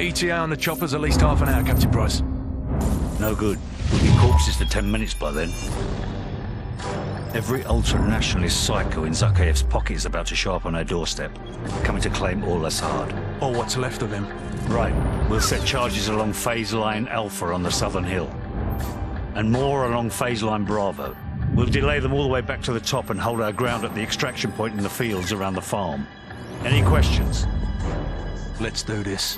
ETA on the chopper's at least half an hour, Captain Price. No good. We'll be corpses for 10 minutes by then. Every ultra-nationalist psycho in Zakhaev's pocket is about to show up on our doorstep, coming to claim Al-Assad. Or what's left of him. Right. We'll set charges along phase line Alpha on the southern hill. And more along phase line Bravo. We'll delay them all the way back to the top and hold our ground at the extraction point in the fields around the farm. Any questions? Let's do this.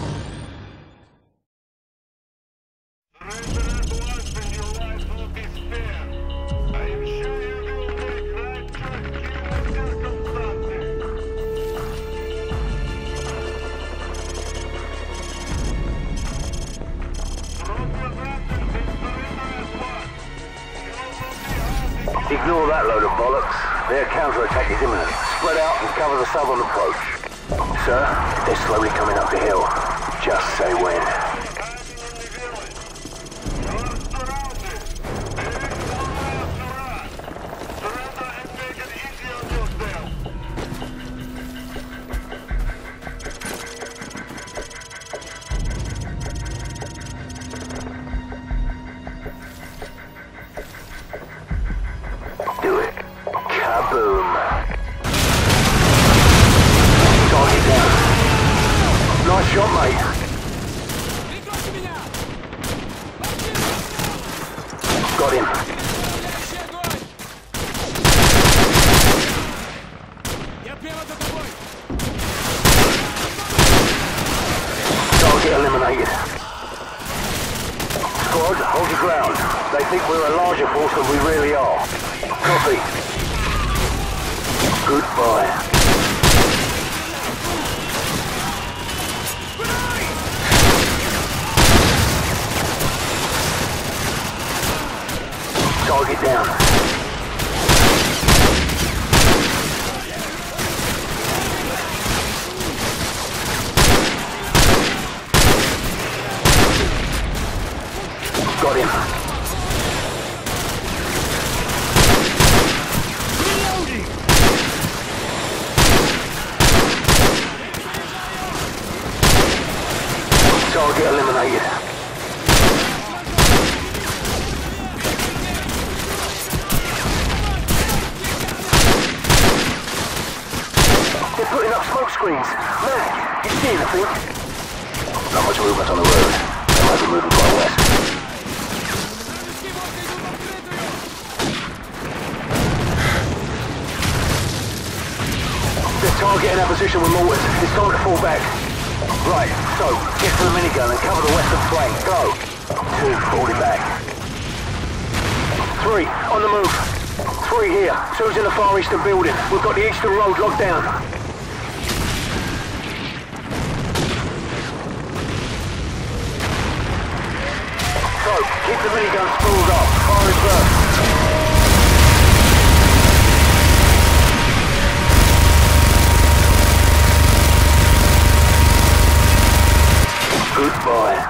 Ignore that load of bollocks. Their counterattack is imminent. Spread out and cover the southern approach. Sir, they're slowly coming up the hill. Just say when. Do it. Kaboom. Target down. Nice shot, mate. Got him. Target eliminated. Squad, hold your ground. They think we're a larger force than we really are. Copy. Goodbye. Target down. Got him. Target eliminated. They're putting up smoke screens. Man, you see anything? Not much movement on the road. They might be moving quite west. They're targeting our position with mortars. It's time to fall back. Right, so, get to the minigun and cover the western flank. Go. 2, falling back. 3, on the move. 3 here. 2's in the far eastern building. We've got the eastern road locked down. So, keep the minigun spooled up. Fire first. Goodbye.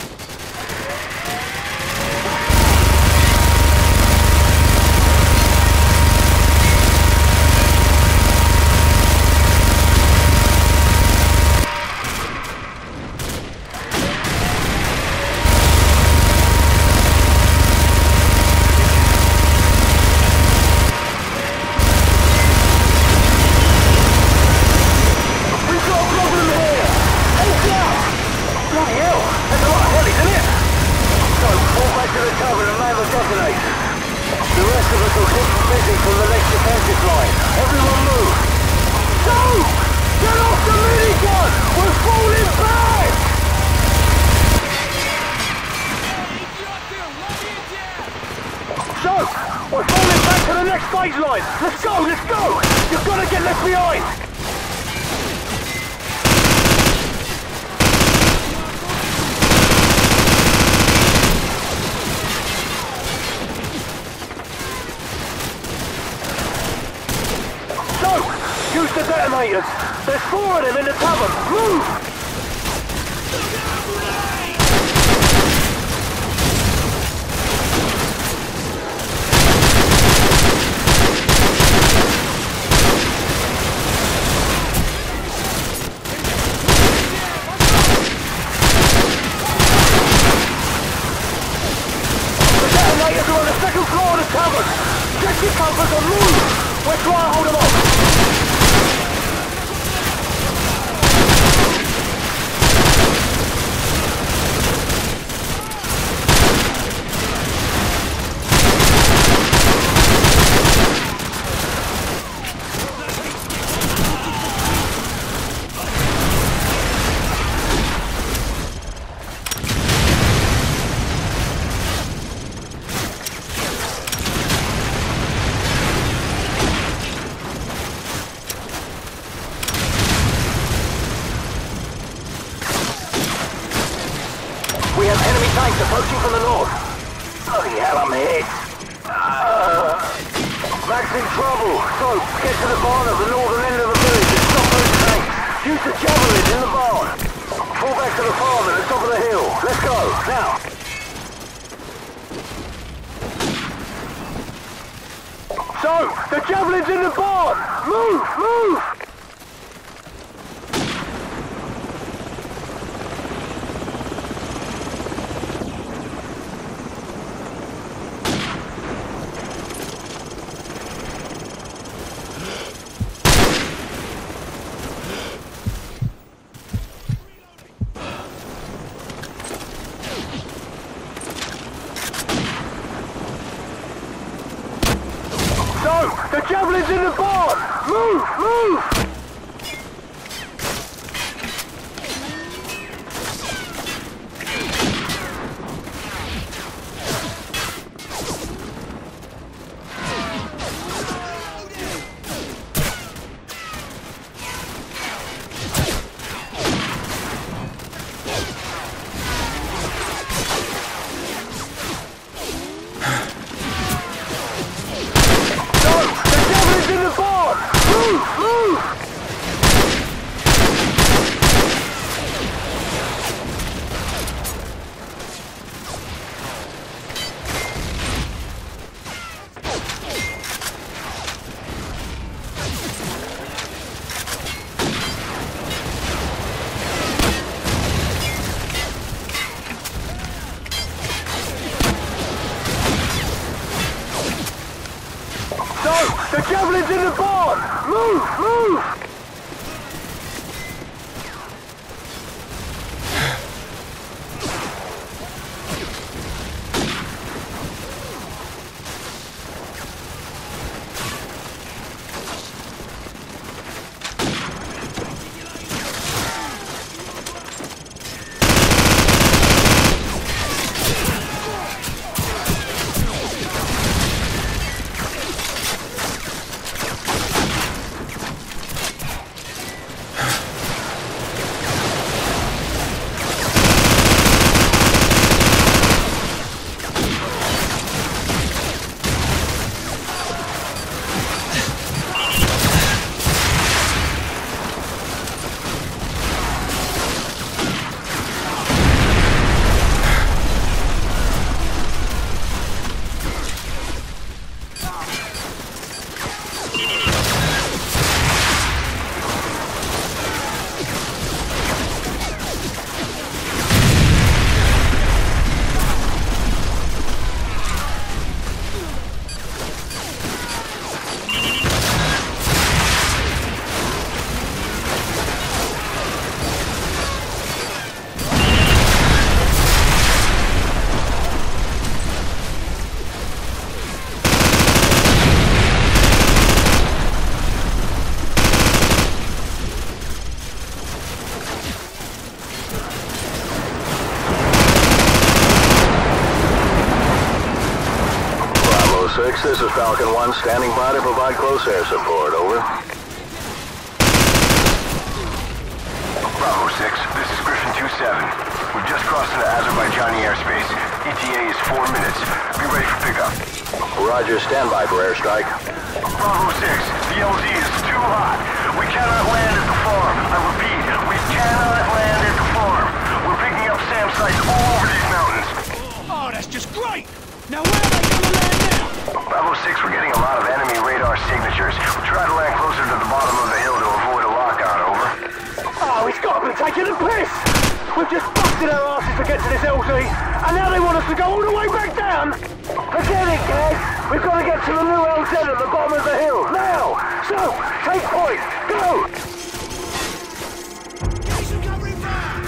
We're falling back to the next phase line! Let's go, let's go! You've got to get left behind! So, use the detonators! There's 4 of them in the tavern! Move! Get comfort and move! We're trying to hold them off! We have enemy tanks approaching from the north. Bloody hell, I'm hit. Mac's in trouble. So, get to the barn at the northern end of the village and stop those tanks. Use the javelins in the barn. Fall back to the farm at the top of the hill. Let's go, now. So, the javelin's in the barn. Move, move. So, the javelin's in the barn! Move, move! The javelin's in the barn! Move, move! This is Falcon 1, standing by to provide close air support, over. Bravo 6, this is Griffin 2-7. We've just crossed into Azerbaijani airspace. ETA is 4 minutes. Be ready for pickup. Roger, stand by for airstrike. Bravo 6, the LZ is too hot. We cannot land at the farm. I repeat, we cannot land at the farm. We're picking up SAM sites all over these mountains. Oh, that's just great! Now where are they gonna land now? Bravo 6, we're getting a lot of enemy radar signatures. We'll try to land closer to the bottom of the hill to avoid a lockout, over. Oh, he's got to be taking a piss! We've just busted our asses to get to this LZ, and now they want us to go all the way back down! Forget it, Gag! We've got to get to the new LZ at the bottom of the hill, now! So, take point, go! Jason covering fire!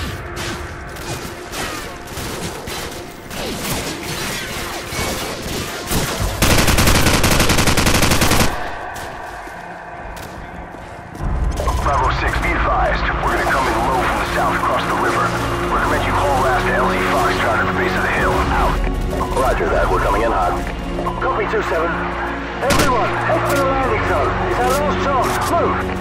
Bravo 6, be advised. We're gonna come in low from the south across the river. Recommend you haul ass to LZ Foxtrot at the base of the hill. Out. Roger that, we're coming in hot. Copy 2-7. Everyone, head for the landing zone. It's our last chance. Move!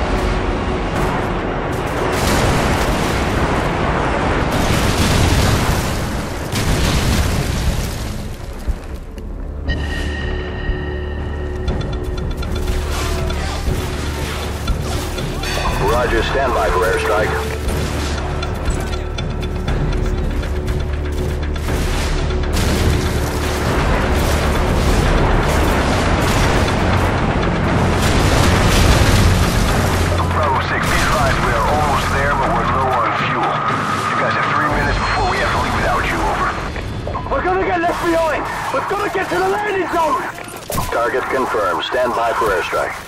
Roger, stand by for airstrike. We've got to get to the landing zone! Target confirmed. Stand by for airstrike.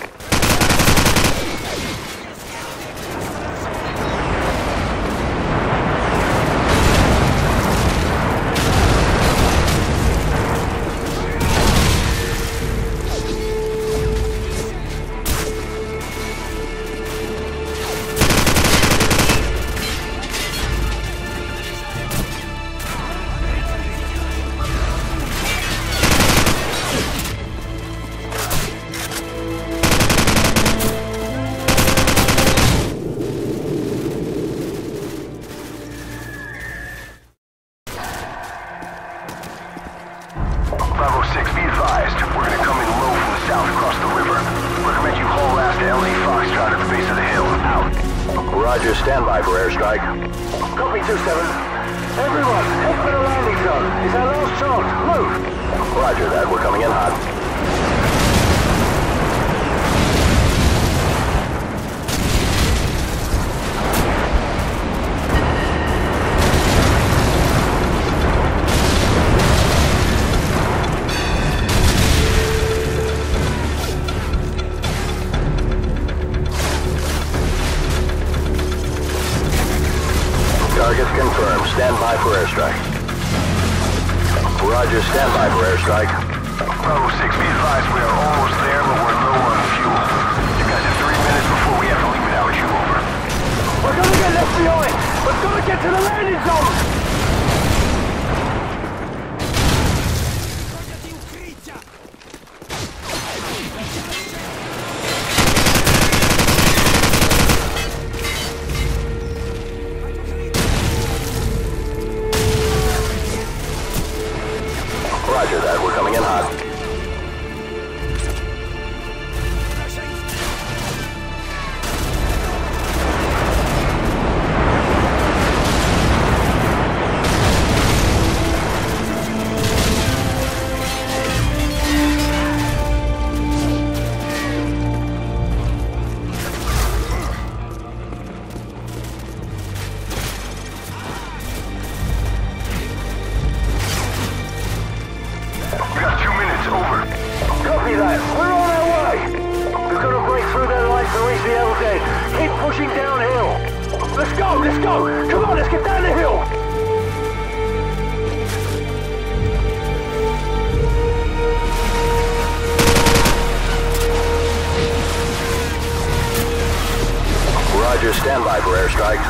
Bravo 6, be advised. We're gonna come in low from the south across the river. Recommend you haul ass to LZ Foxtrot at the base of the hill. Out. Roger, stand by for airstrike. Copy 2-7. Everyone, head for the landing zone. It's our last chance. Move! Roger that, we're coming in hot. Target confirmed. Stand by for airstrike. Roger, stand by for airstrike. Bravo 6, be advised we are almost there, but we're low on fuel. You guys have 3 minutes before we have to leave without you, over. We're gonna get left behind! We've got to get to the landing zone! Roger that, we're coming in hot. Let's go! Come on, let's get down the hill! Roger, stand by for airstrike.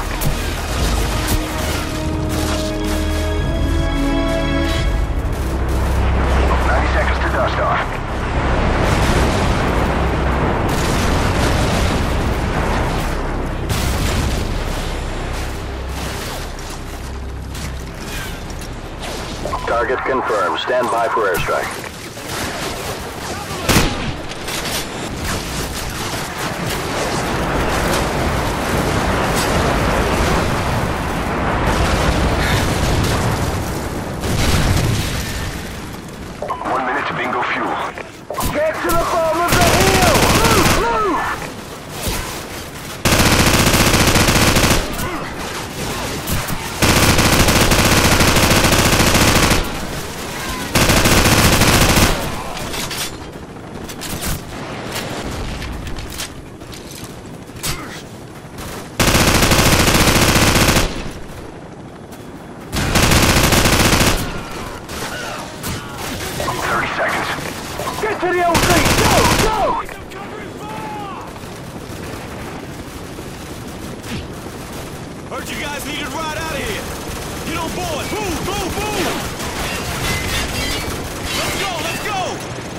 To dust off. Target confirmed. Stand by for airstrike. Get to the bottom of the hill! Move! Move! Heard you guys needed a ride out of here. Get on board. Move, move, move! Let's go, let's go!